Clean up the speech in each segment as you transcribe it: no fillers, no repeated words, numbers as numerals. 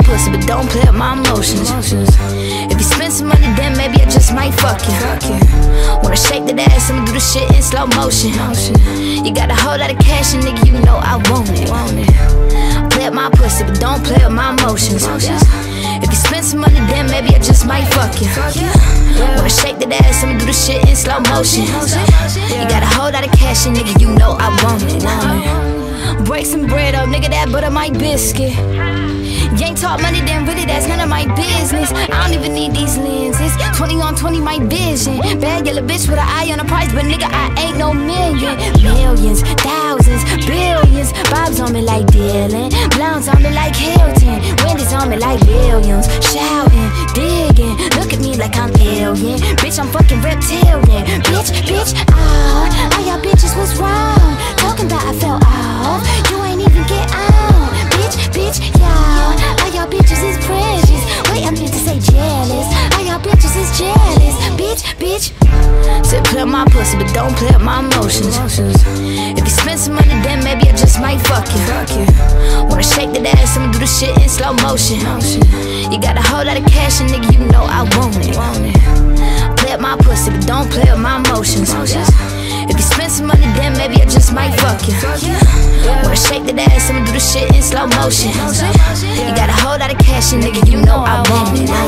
pussy, but don't play with my emotions. If you spend some money, then maybe I just might fuck you. Wanna shake that ass, I'ma do the shit in slow motion. You got a whole lot of cash, and nigga, you know I want it. Play with my pussy, but don't play with my emotions. If you spend some money, then maybe I just might fuck you. Wanna shake that ass, I'ma do the shit in slow motion. You got a whole lot of cash, and nigga, you know I want it. Break some bread up, nigga, that butter my biscuit. You ain't talk money, then really that's none of my business. I don't even need these lenses. 20 on 20 my vision. Bad yellow bitch with an eye on the price, but nigga, I ain't no million. Millions, thousands, billions. Bob's on me like Dylan, Blondes on me like Hilton, Wendy's on me like Williams. Shouting, digging, look at me like I'm alien. Bitch, I'm fucking reptilian. Bitch, all y'all bitches was wrong. Talking about I fell off, you ain't even get on. Bitch, y'all, all y'all bitches is precious. Wait, I meant to say jealous. All y'all bitches is jealous. Bitch. Said play with my pussy, but don't play with my emotions. If you spend some money, then maybe I just might fuck you. Wanna shake that ass, I'ma do the shit in slow motion. You got a whole lot of cash, and nigga, you know I want it. Play with my pussy, but don't play with my emotions. If you spend some money, then maybe I just might fuck you. Wanna shake that ass, I'ma do the shit in slow motion. You got a whole lot of cash, and nigga, you know I want it.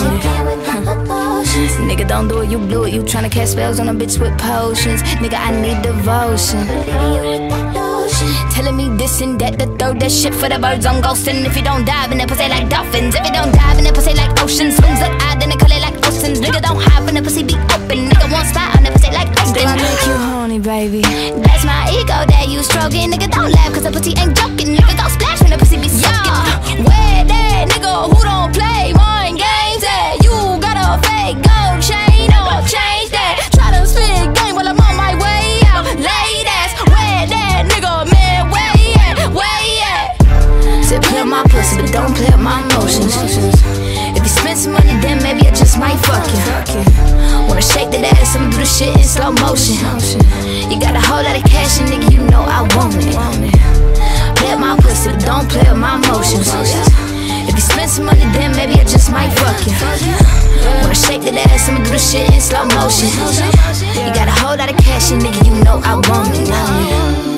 Nigga, don't do it, you blew it. You tryna cast spells on a bitch with potions. Nigga, I need devotion. Telling me this and that, to throw that shit for the birds on ghosting. If you don't dive in that pussy like dolphins, if you don't dive in that pussy like oceans, swings look odd, then they call it like oceans. Nigga, don't hide when the pussy be open. Nigga, won't spot on that pussy like oceans. Do I make you horny, baby? That's my ego that you stroking. Nigga, don't laugh, cause the pussy ain't joking. Nigga, don't splash when the pussy be soaking. Where that nigga who don't play mind games at? You got a fake gold chain or change that. Try to spit game while I'm on my way out. Ladies, where that nigga, man, where at? Said play with my pussy, but don't play with my emotions. If you spend some money, then maybe I just might fuck you. Wanna shake that ass, I'ma do the shit in slow motion. You got a whole lot of cash, and nigga, you know I want it. Play with my pussy, but don't play with my emotions. If you spend some money, then maybe I just might fuck you. Wanna shake that ass, I'ma do the shit in slow motion. You got a whole lot of cash, and nigga, you know I want it.